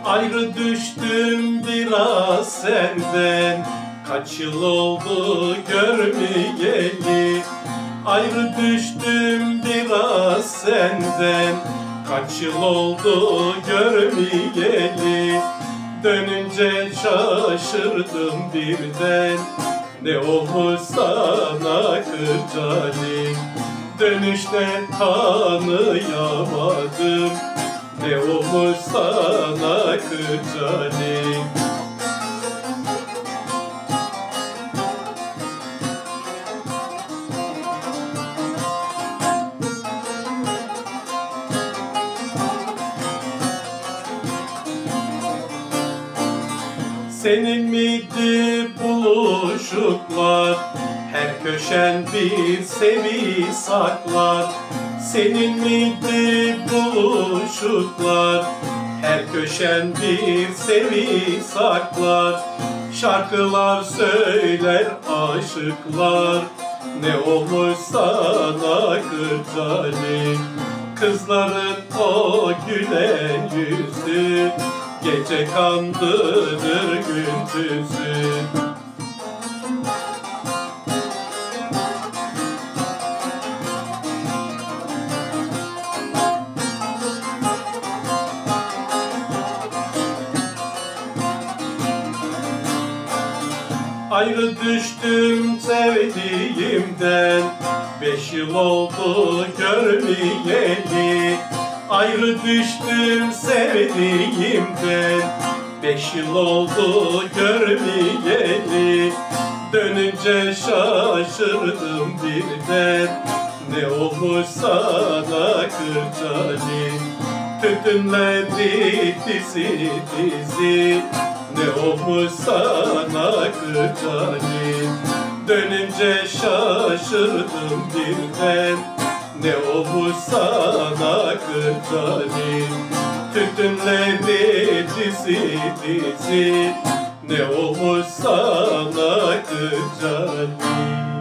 Ayrı düştüm biraz senden, kaç yıl oldu görmeyeli. Ayrı düştüm biraz senden, kaç yıl oldu görmeyeli. Dönünce şaşırdım birden, ne olmuş sana kırcalim. Dönüşte tanıyamadım, ne olmuş sana kırcalim. Senin miydi buluşuklar, her köşen bir sevi saklar. Senin miydi buluşuklar, her köşen bir sevi saklar. Şarkılar söyler aşıklar, ne olmuş sana kırcalim. Kızların o gülen yüzü, gece kandırır gündüzü. Ayrı düştüm sevdiğimden, 5 yıl oldu görmeyeli. Ayrı düştüm sevdiğimden, 5 yıl oldu görmeyeli. Dönünce şaşırdım birden, ne olmuş sana kırcalim. Tütünleri dizi dizi, ne olmuş sana kırcalim. Dönünce şaşırdım birden, ne olmuş sana kırcalim. Tütünleri dizi dizi, ne olmuş sana kırcalim.